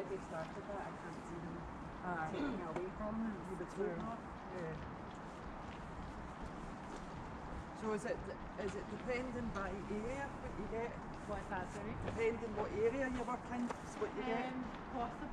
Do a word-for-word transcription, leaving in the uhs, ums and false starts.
they started that, I can't see them Aye. taking it away from them. You would So, hope not. yeah. So is it is it depending by area what you get? What's that, sorry? Depending what area you work in, is what you get? Um, possibly.